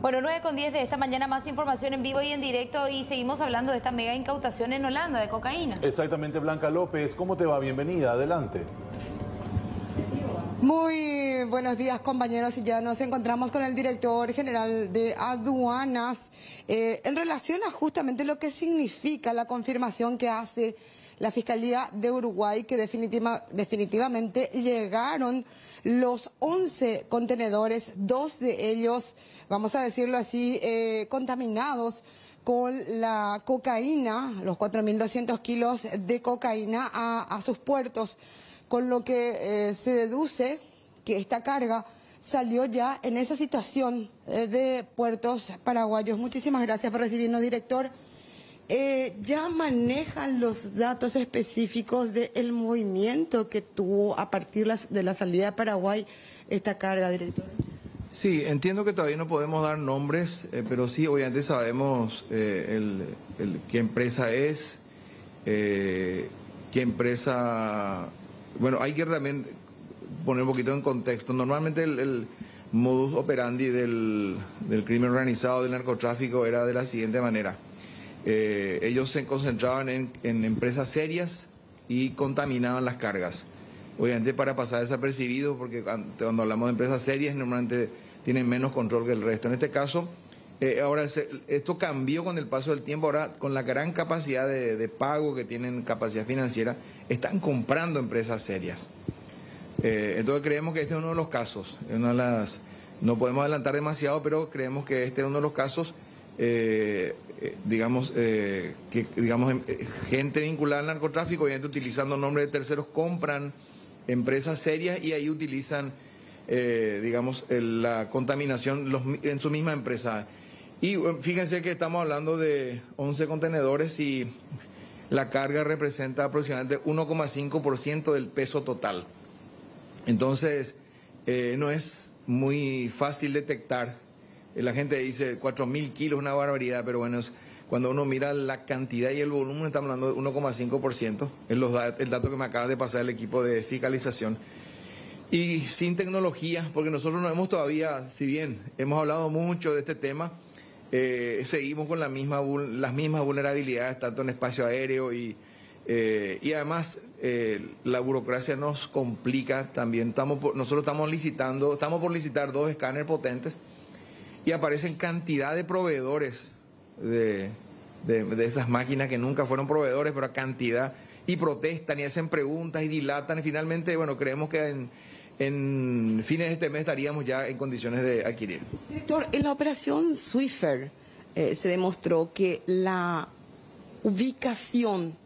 Bueno, 9:10 de esta mañana, más información en vivo y en directo, y seguimos hablando de esta mega incautación en Holanda de cocaína. Exactamente, Blanca López, ¿cómo te va? Bienvenida, adelante. Muy buenos días, compañeros, y ya nos encontramos con el director general de aduanas en relación a justamente lo que significa la confirmación que hace la Fiscalía de Uruguay, que definitivamente llegaron los 11 contenedores, 2 de ellos, vamos a decirlo así, contaminados con la cocaína, los 4.200 kilos de cocaína a sus puertos, con lo que se deduce que esta carga salió ya en esa situación de puertos paraguayos. Muchísimas gracias por recibirnos, director. ¿Ya manejan los datos específicos del movimiento que tuvo a partir de la salida de Paraguay esta carga, director? Sí, entiendo que todavía no podemos dar nombres, pero sí, obviamente sabemos qué empresa es, qué empresa... Bueno, hay que también poner un poquito en contexto. Normalmente el modus operandi del crimen organizado, del narcotráfico, era de la siguiente manera. Ellos se concentraban en empresas serias y contaminaban las cargas. Obviamente para pasar desapercibidos, porque cuando hablamos de empresas serias normalmente tienen menos control que el resto. En este caso, ahora esto cambió con el paso del tiempo. Ahora, con la gran capacidad de pago que tienen, capacidad financiera, están comprando empresas serias. Entonces creemos que este es uno de los casos. No podemos adelantar demasiado, pero creemos que este es uno de los casos, gente vinculada al narcotráfico, obviamente utilizando nombres de terceros, compran empresas serias y ahí utilizan, la contaminación en su misma empresa. Y fíjense que estamos hablando de 11 contenedores y la carga representa aproximadamente 1,5% del peso total. Entonces, no es muy fácil detectar. La gente dice 4.000 kilos, una barbaridad, pero bueno, cuando uno mira la cantidad y el volumen, estamos hablando de 1,5%. Es el dato que me acaba de pasar el equipo de fiscalización. Y sin tecnología, porque nosotros no hemos todavía, si bien hemos hablado mucho de este tema, seguimos con las mismas vulnerabilidades, tanto en espacio aéreo y además la burocracia nos complica también. Nosotros estamos por licitar 2 escáneres potentes y aparecen cantidad de proveedores de esas máquinas que nunca fueron proveedores, pero a cantidad, y protestan y hacen preguntas y dilatan, y finalmente, bueno, creemos que en fines de este mes estaríamos ya en condiciones de adquirir. Director, en la operación Swiffer se demostró que la ubicación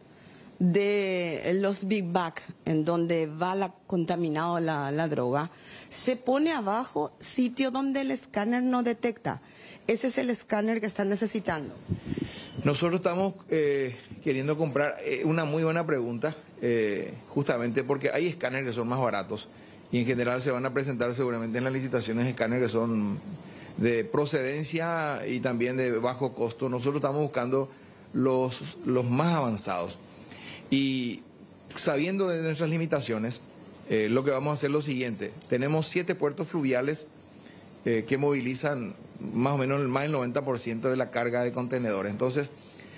de los Big Bag, en donde va contaminado la droga, se pone abajo sitio donde el escáner no detecta. Ese es el escáner que están necesitando. Nosotros estamos queriendo comprar, una muy buena pregunta, justamente porque hay escáneres que son más baratos y en general se van a presentar seguramente en las licitaciones escáneres que son de procedencia y también de bajo costo. Nosotros estamos buscando los más avanzados. Y sabiendo de nuestras limitaciones, lo que vamos a hacer es lo siguiente. Tenemos 7 puertos fluviales que movilizan más o menos más del 90% de la carga de contenedores. Entonces,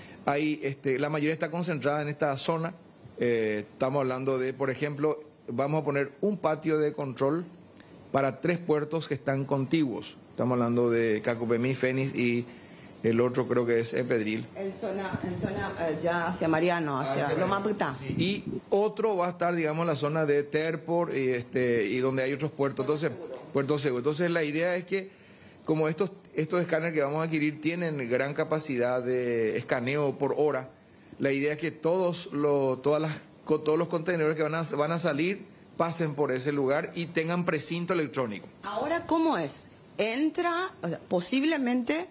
la mayoría está concentrada en esta zona. Estamos hablando de, por ejemplo, vamos a poner un patio de control para 3 puertos que están contiguos. Estamos hablando de Cacupemí, Fénix y el otro creo que es Pedril. En zona ya hacia Mariano, hacia Loma Putá. Sí. Y otro va a estar, digamos, en la zona de Terpor y donde hay otros puertos. Entonces, Puerto Seguro. Entonces, la idea es que, como estos escáneres que vamos a adquirir tienen gran capacidad de escaneo por hora, la idea es que todos los contenedores que van a salir pasen por ese lugar y tengan precinto electrónico. Ahora, ¿cómo es? Entra, o sea, posiblemente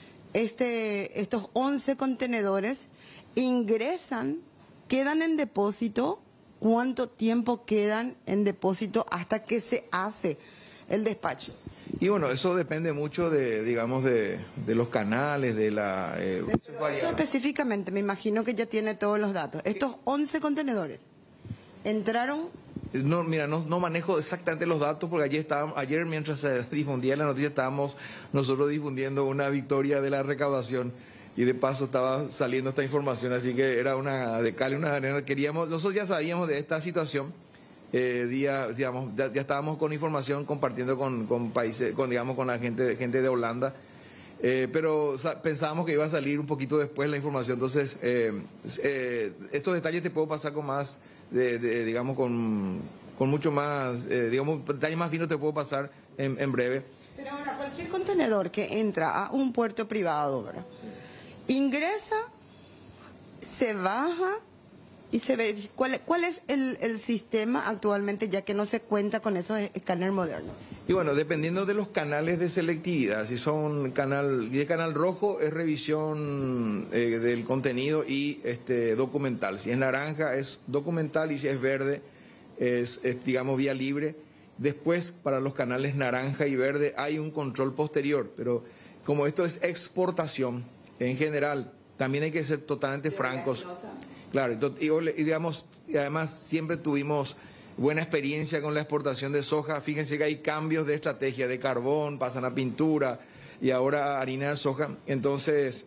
estos 11 contenedores ingresan, quedan en depósito. ¿Cuánto tiempo quedan en depósito hasta que se hace el despacho? Y bueno, eso depende mucho de los canales, Esto específicamente, me imagino que ya tiene todos los datos. Estos 11 contenedores entraron No, mira, no manejo exactamente los datos porque ayer mientras se difundía la noticia estábamos nosotros difundiendo una victoria de la recaudación y de paso estaba saliendo esta información, así que era una de cal y una de arena. Nosotros ya sabíamos de esta situación, digamos, ya estábamos con información compartiendo con países, digamos, con la gente de Holanda. Pero pensábamos que iba a salir un poquito después la información, entonces estos detalles te puedo pasar con más, digamos, con mucho más, digamos, detalles más finos te puedo pasar en breve. Pero ahora, cualquier contenedor que entra a un puerto privado, ¿verdad? Ingresa, se baja y se ve. ¿Cuál es el sistema actualmente, ya que no se cuenta con esos escáneres modernos? Y bueno, dependiendo de los canales de selectividad, si son canal rojo es revisión del contenido y documental. Si es naranja es documental y si es verde es digamos vía libre. Después para los canales naranja y verde hay un control posterior, pero como esto es exportación en general, también hay que ser totalmente francos. Claro, y digamos, y además siempre tuvimos buena experiencia con la exportación de soja. Fíjense que hay cambios de estrategia, de carbón, pasan a pintura y ahora a harina de soja. Entonces,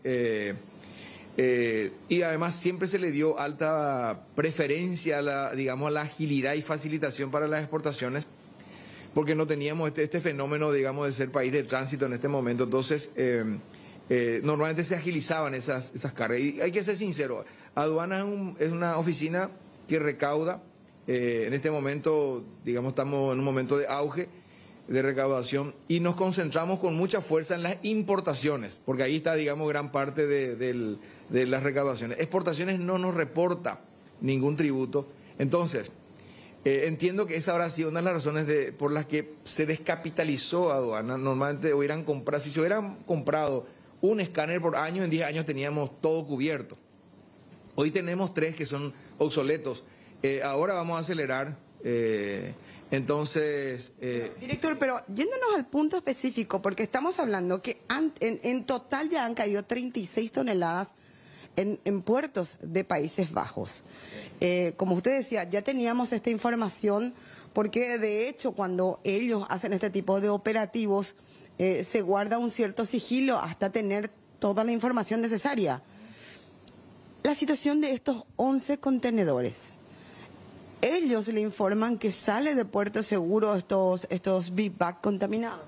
y además siempre se le dio alta preferencia a la agilidad y facilitación para las exportaciones, porque no teníamos este fenómeno, digamos, de ser país de tránsito en este momento. Entonces, normalmente se agilizaban esas cargas. Y hay que ser sincero, aduana es una oficina que recauda. En este momento, digamos, estamos en un momento de auge de recaudación y nos concentramos con mucha fuerza en las importaciones, porque ahí está, digamos, gran parte de las recaudaciones. Exportaciones no nos reporta ningún tributo. Entonces, entiendo que esa habrá sido una de las razones por las que se descapitalizó aduana. Normalmente si se hubieran comprado un escáner por año, en 10 años teníamos todo cubierto. Hoy tenemos 3 que son obsoletos. Ahora vamos a acelerar. Entonces... Director, pero yéndonos al punto específico, porque estamos hablando que en total ya han caído 36 toneladas en puertos de Países Bajos. Como usted decía, ya teníamos esta información porque de hecho cuando ellos hacen este tipo de operativos se guarda un cierto sigilo hasta tener toda la información necesaria. La situación de estos 11 contenedores, ellos le informan que sale de puerto seguro estos big bag contaminados.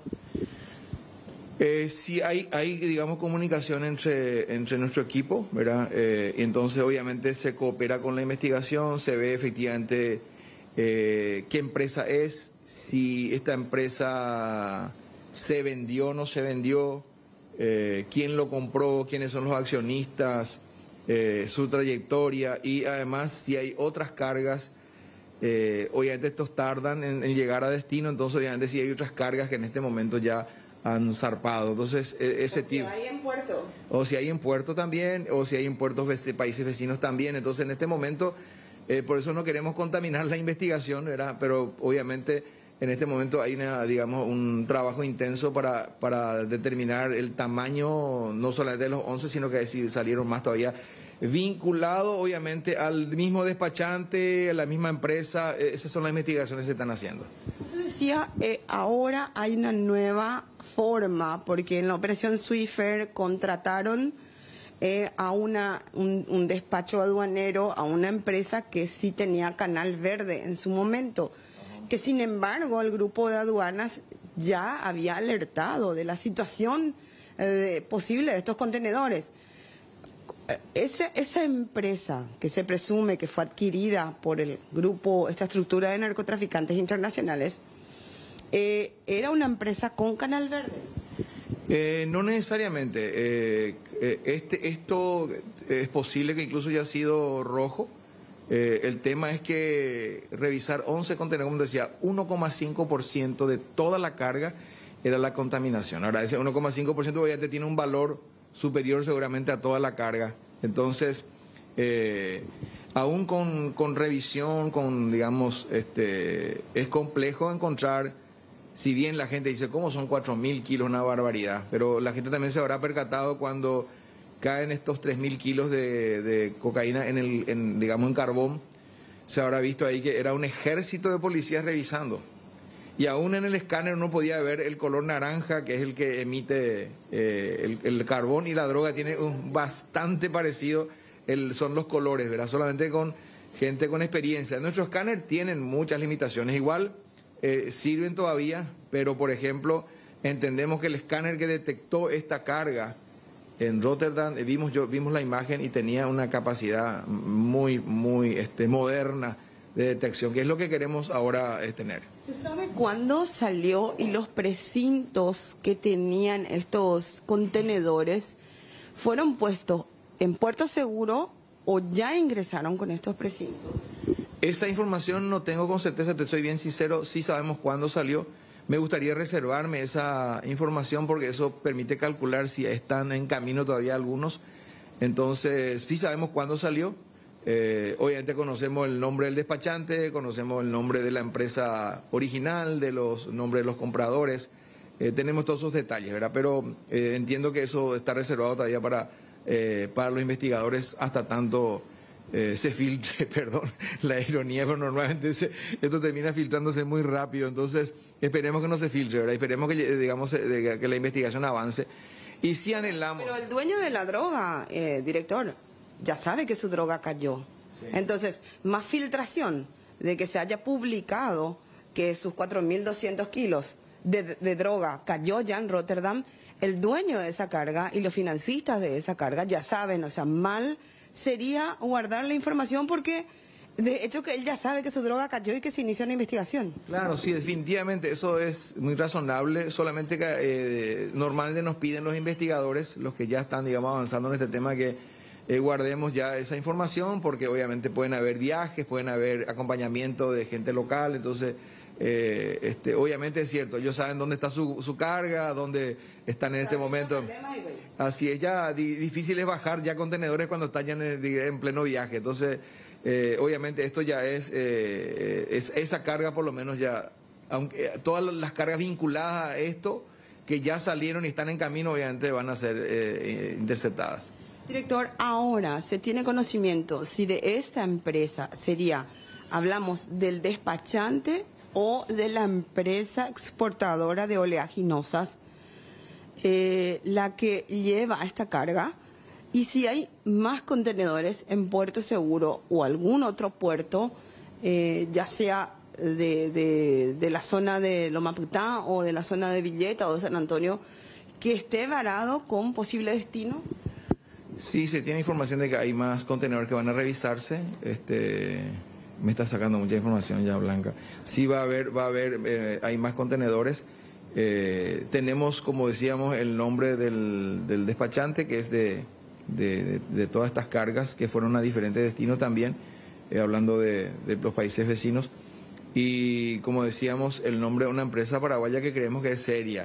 Sí, hay, digamos, comunicación entre nuestro equipo, ¿verdad? Y entonces, obviamente, se coopera con la investigación, se ve efectivamente qué empresa es, si esta empresa se vendió o no se vendió, quién lo compró, quiénes son los accionistas, su trayectoria y además si hay otras cargas. Obviamente estos tardan en llegar a destino, entonces obviamente si hay otras cargas que en este momento ya han zarpado. Entonces ese tipo... Si hay en puerto. O si hay en puerto también, o si hay en puertos de países vecinos también. Entonces en este momento, por eso no queremos contaminar la investigación, ¿verdad? Pero obviamente en este momento hay digamos, un trabajo intenso para determinar el tamaño, no solamente de los 11, sino que si salieron más todavía, vinculado obviamente al mismo despachante, a la misma empresa. Esas son las investigaciones que se están haciendo. Usted decía, ahora hay una nueva forma, porque en la operación Swiffer contrataron a un despacho aduanero, a una empresa que sí tenía canal verde en su momento, que sin embargo el grupo de aduanas ya había alertado de la situación posible de estos contenedores. Esa empresa que se presume que fue adquirida por el grupo, esta estructura de narcotraficantes internacionales, ¿era una empresa con canal verde? No necesariamente. Esto es posible que incluso haya sido rojo. El tema es que revisar 11 contenedores, como decía, 1,5% de toda la carga era la contaminación. Ahora, ese 1,5% obviamente tiene un valor superior seguramente a toda la carga. Entonces, aún con revisión, digamos, es complejo encontrar, si bien la gente dice, ¿cómo son 4.000 kilos? Una barbaridad. Pero la gente también se habrá percatado cuando caen estos 3.000 kilos de cocaína digamos, en carbón. se habrá visto ahí que era un ejército de policías revisando. Y aún en el escáner uno podía ver el color naranja, que es el que emite el carbón, y la droga tiene un bastante parecido, son los colores, ¿verdad? Solamente con gente con experiencia. Nuestros escáneres tienen muchas limitaciones, igual sirven todavía, pero por ejemplo, entendemos que el escáner que detectó esta carga en Rotterdam, vimos la imagen y tenía una capacidad muy moderna de detección, que es lo que queremos ahora tener. ¿Se sabe cuándo salió y los precintos que tenían estos contenedores fueron puestos en puerto seguro o ya ingresaron con estos precintos? Esa información no tengo con certeza, te soy bien sincero, sí sabemos cuándo salió. Me gustaría reservarme esa información porque eso permite calcular si están en camino todavía algunos. Entonces, sí sabemos cuándo salió. Obviamente conocemos el nombre del despachante, conocemos el nombre de la empresa original, los nombres de los compradores. Tenemos todos esos detalles, ¿verdad? Pero entiendo que eso está reservado todavía para los investigadores hasta tanto se filtre, perdón, la ironía, pero normalmente esto termina filtrándose muy rápido, entonces esperemos que no se filtre, ¿verdad? Esperemos que, digamos, que la investigación avance. Y si anhelamos... Pero el dueño de la droga, director, ya sabe que su droga cayó. Sí. Entonces, más filtración de que se haya publicado que sus 4.200 kilos de droga cayó ya en Rotterdam, el dueño de esa carga y los financistas de esa carga ya saben, o sea, mal sería guardar la información porque de hecho que él ya sabe que su droga cayó y que se inició una investigación. Claro, sí, definitivamente, eso es muy razonable, solamente que normalmente nos piden los investigadores, los que ya están, digamos, avanzando en este tema, que guardemos ya esa información porque obviamente pueden haber viajes, pueden haber acompañamiento de gente local, entonces obviamente es cierto, ellos saben dónde está su carga, dónde están en este momento. Así es, ya difícil es bajar ya contenedores cuando están ya en pleno viaje, entonces obviamente esto ya es esa carga por lo menos ya, aunque todas las cargas vinculadas a esto que ya salieron y están en camino obviamente van a ser interceptadas. Director, ahora se tiene conocimiento si de esta empresa hablamos del despachante o de la empresa exportadora de oleaginosas, la que lleva esta carga, y si hay más contenedores en Puerto Seguro o algún otro puerto, ya sea de la zona de Loma Putá o de la zona de Villeta o de San Antonio, que esté varado con posible destino. Sí, se tiene información de que hay más contenedores que van a revisarse. Me está sacando mucha información ya, Blanca. Sí va a haber, hay más contenedores. Tenemos, como decíamos, el nombre del despachante, que es de todas estas cargas que fueron a diferentes destinos también, hablando de los países vecinos. Y como decíamos, el nombre de una empresa paraguaya que creemos que es seria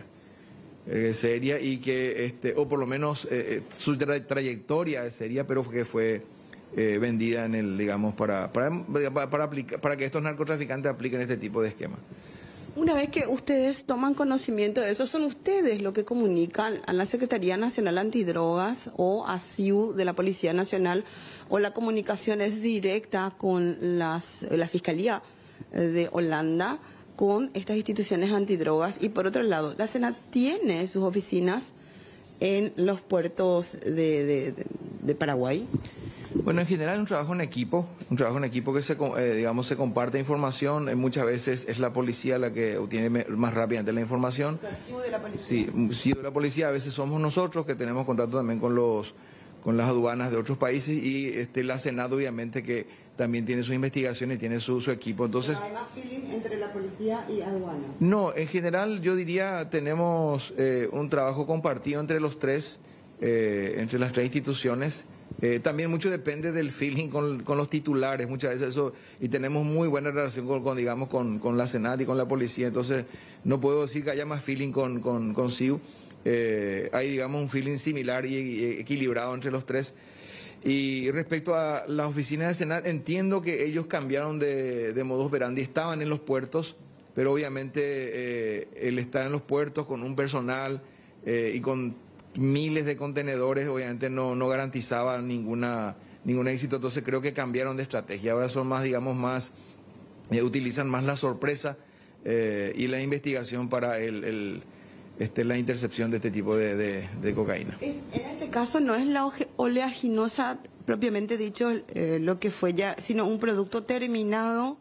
y que, o por lo menos su trayectoria es seria, pero que fue vendida en el, digamos, para que estos narcotraficantes apliquen este tipo de esquema. Una vez que ustedes toman conocimiento de eso, ¿son ustedes los que comunican a la Secretaría Nacional Antidrogas o a CIU de la Policía Nacional, o la comunicación es directa con la Fiscalía de Holanda con estas instituciones antidrogas? Y por otro lado, la SENAT tiene sus oficinas en los puertos de Paraguay. Bueno, en general un trabajo en equipo que se comparte información. Muchas veces es la policía la que obtiene más rápidamente la información. O sea, CIU de la policía. Sí, CIU de la policía. A veces somos nosotros que tenemos contacto también con las aduanas de otros países, y la SENAT obviamente que también tiene sus investigaciones y tiene su equipo. Entonces, ¿No hay más feeling entre la policía y aduanas? No, en general yo diría tenemos un trabajo compartido entre los tres, entre las tres instituciones. También mucho depende del feeling con los titulares, muchas veces eso, y tenemos muy buena relación con la SENAT y con la policía, entonces no puedo decir que haya más feeling con CIU. Hay, digamos, un feeling similar y equilibrado entre los tres. Y respecto a las oficinas de SENAT, entiendo que ellos cambiaron de modus operandi, estaban en los puertos, pero obviamente el estar en los puertos con un personal y con miles de contenedores, obviamente no garantizaba ninguna ningún éxito. Entonces creo que cambiaron de estrategia. Ahora son más, digamos, utilizan más la sorpresa y la investigación para la intercepción de este tipo de cocaína. En este caso no es la oleaginosa propiamente dicho lo que fue ya, sino un producto terminado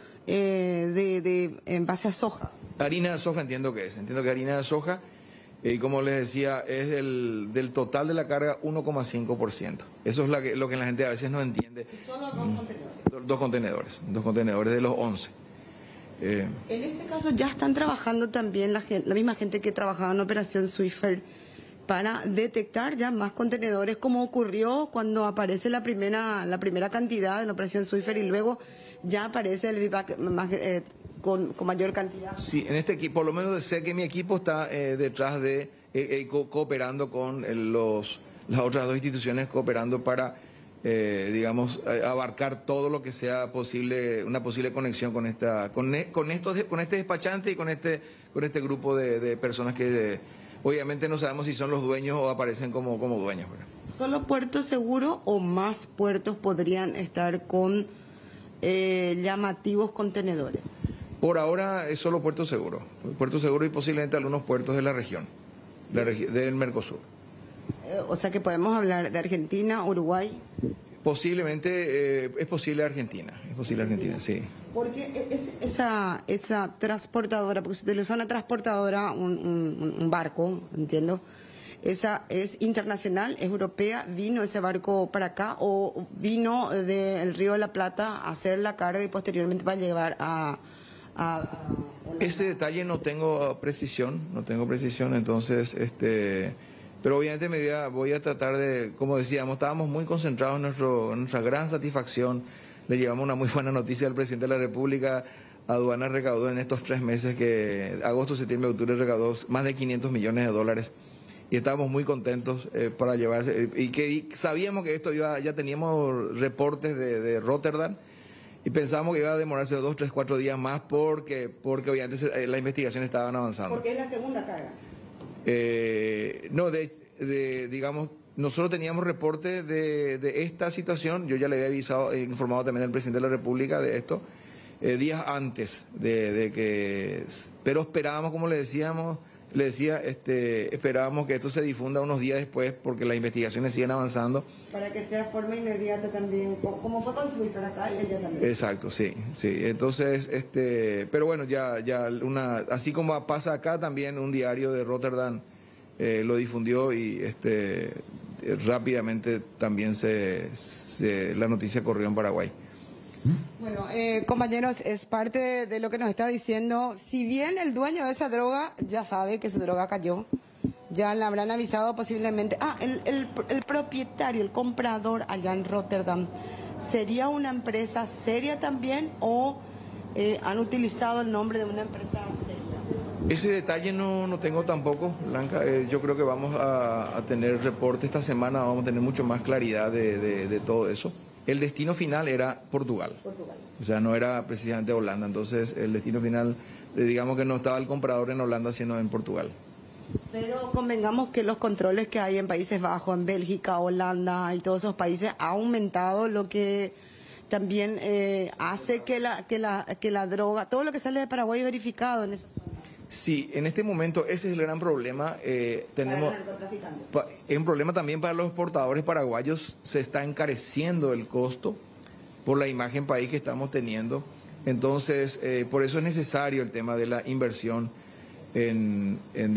en base a soja. Harina de soja entiendo que harina de soja, y como les decía, es del total de la carga 1,5%. Eso es lo que la gente a veces no entiende. Solo 2 contenedores. Dos contenedores de los 11. En este caso ya están trabajando también la misma gente que trabajaba en Operación Swiffer para detectar ya más contenedores, como ocurrió cuando aparece la primera cantidad en la Operación Swiffer y luego ya aparece el VIVAC con mayor cantidad. Sí, en este equipo, por lo menos sé que mi equipo está detrás de, cooperando con las otras dos instituciones, cooperando para, digamos, abarcar todo lo que sea posible, una posible conexión con este despachante y con este grupo de personas que obviamente no sabemos si son los dueños o aparecen como dueños, ¿verdad? ¿Solo Puerto Seguro o más puertos podrían estar con llamativos contenedores? Por ahora es solo Puerto Seguro y posiblemente algunos puertos de la región, del Mercosur. O sea que podemos hablar de Argentina, Uruguay. Posiblemente es posible Argentina, sí. Porque esa transportadora, porque se utilizó una transportadora, un barco, entiendo, esa es internacional, es europea, ¿vino ese barco para acá o vino del Río de la Plata a hacer la carga y posteriormente va a llevar a Ese detalle no tengo precisión, entonces, pero obviamente voy a tratar de, como decíamos, estábamos muy concentrados en nuestra gran satisfacción. Le llevamos una muy buena noticia al presidente de la República. Aduanas recaudó en estos 3 meses, que agosto, septiembre, octubre, recaudó más de $500 millones. Y estábamos muy contentos para llevarse, y sabíamos que esto ya teníamos reportes de Rotterdam, y pensábamos que iba a demorarse 2, 3, 4 días más porque obviamente la investigación estaba avanzando. Porque es la segunda carga. No, digamos, nosotros teníamos reporte de esta situación. Yo ya le había informado también al presidente de la República de esto días antes pero esperábamos, como le decía, esperábamos que esto se difunda unos días después porque las investigaciones siguen avanzando. Para que sea de forma inmediata también, como fue con Swiffer acá y allá también. Exacto, sí. Entonces, pero bueno, así como pasa acá, también un diario de Rotterdam lo difundió y rápidamente también la noticia corrió en Paraguay. Bueno, compañeros, es parte de lo que nos está diciendo. Si bien el dueño de esa droga ya sabe que su droga cayó, ya le habrán avisado posiblemente. El propietario, el comprador allá en Rotterdam, ¿sería una empresa seria también o han utilizado el nombre de una empresa seria? Ese detalle no tengo tampoco, Blanca. Yo creo que vamos a tener reporte esta semana, vamos a tener mucho más claridad de todo eso. El destino final era Portugal. O sea, no era precisamente Holanda. Entonces, el destino final, digamos que no estaba el comprador en Holanda, sino en Portugal. Pero convengamos que los controles que hay en Países Bajos, en Bélgica, Holanda y todos esos países ha aumentado, lo que también hace que la droga, todo lo que sale de Paraguay es verificado en esa zona. Sí, en este momento ese es el gran problema. Tenemos un problema también para los exportadores paraguayos. Se está encareciendo el costo por la imagen país que estamos teniendo. Entonces, por eso es necesario el tema de la inversión en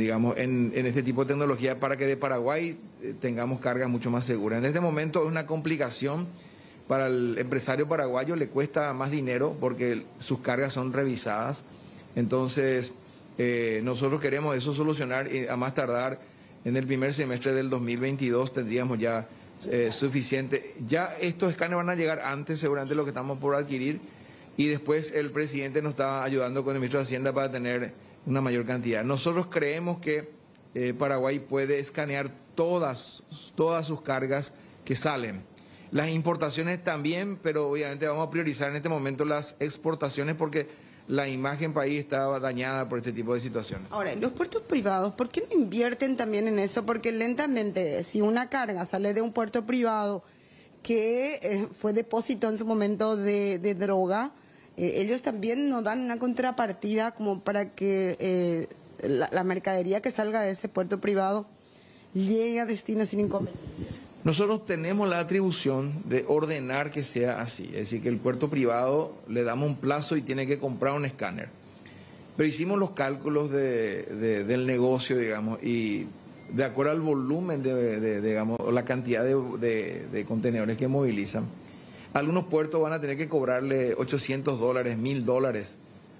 este tipo de tecnología para que de Paraguay tengamos cargas mucho más seguras. En este momento es una complicación para el empresario paraguayo, le cuesta más dinero porque sus cargas son revisadas. Entonces, nosotros queremos eso solucionar y a más tardar en el primer semestre del 2022 tendríamos ya suficiente. Ya estos escáneres van a llegar antes, seguramente lo que estamos por adquirir, y después el presidente nos está ayudando con el ministro de Hacienda para tener una mayor cantidad. Nosotros creemos que Paraguay puede escanear todas sus cargas que salen. Las importaciones también, pero obviamente vamos a priorizar en este momento las exportaciones porque la imagen país estaba dañada por este tipo de situaciones. Ahora, los puertos privados, ¿por qué no invierten también en eso? Porque lentamente, si una carga sale de un puerto privado que fue depósito en su momento de droga, ellos también nos dan una contrapartida como para que la mercadería que salga de ese puerto privado llegue a destino sin inconvenientes. Nosotros tenemos la atribución de ordenar que sea así, es decir, que el puerto privado le damos un plazo y tiene que comprar un escáner. Pero hicimos los cálculos del negocio, digamos, y de acuerdo al volumen digamos, la cantidad de contenedores que movilizan, algunos puertos van a tener que cobrarle $800, $1.000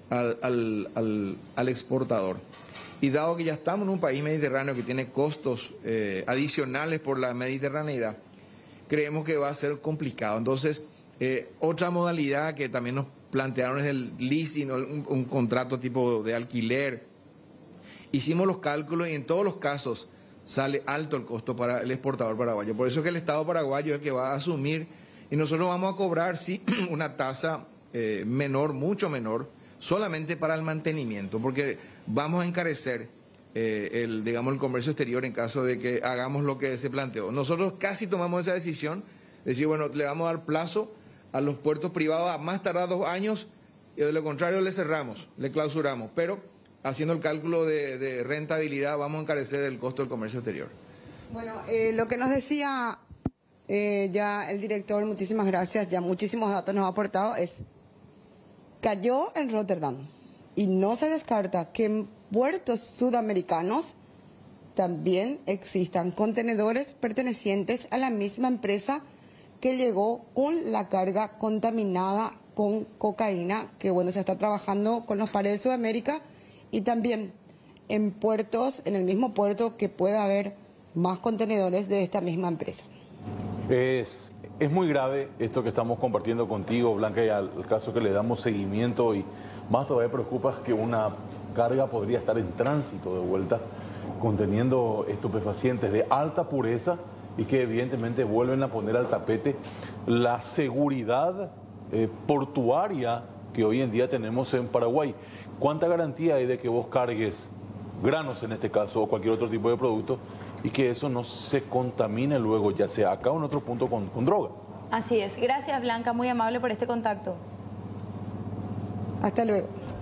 al exportador. Y dado que ya estamos en un país mediterráneo que tiene costos adicionales por la mediterraneidad, creemos que va a ser complicado. Entonces, otra modalidad que también nos plantearon es el leasing, un contrato tipo de alquiler. Hicimos los cálculos y en todos los casos sale alto el costo para el exportador paraguayo. Por eso es que el Estado paraguayo es el que va a asumir y nosotros vamos a cobrar, sí, una tasa menor, mucho menor, solamente para el mantenimiento, porque vamos a encarecer digamos, el comercio exterior en caso de que hagamos lo que se planteó. Nosotros casi tomamos esa decisión, decir, bueno, le vamos a dar plazo a los puertos privados a más tardar 2 años, y de lo contrario le cerramos, le clausuramos, pero haciendo el cálculo de rentabilidad vamos a encarecer el costo del comercio exterior. Bueno, lo que nos decía ya el director, muchísimas gracias, ya muchísimos datos nos ha aportado, es cayó en Rotterdam y no se descarta que en puertos sudamericanos también existan contenedores pertenecientes a la misma empresa que llegó con la carga contaminada con cocaína, que bueno, se está trabajando con los pares de Sudamérica y también en puertos, en el mismo puerto que pueda haber más contenedores de esta misma empresa. Es muy grave esto que estamos compartiendo contigo, Blanca, y al caso que le damos seguimiento, y más todavía preocupa que una carga podría estar en tránsito de vuelta conteniendo estupefacientes de alta pureza y que evidentemente vuelven a poner al tapete la seguridad portuaria que hoy en día tenemos en Paraguay. ¿Cuánta garantía hay de que vos cargues granos en este caso o cualquier otro tipo de producto y que eso no se contamine luego, ya sea acá o en otro punto con droga? Así es. Gracias, Blanca, muy amable por este contacto. Hasta luego.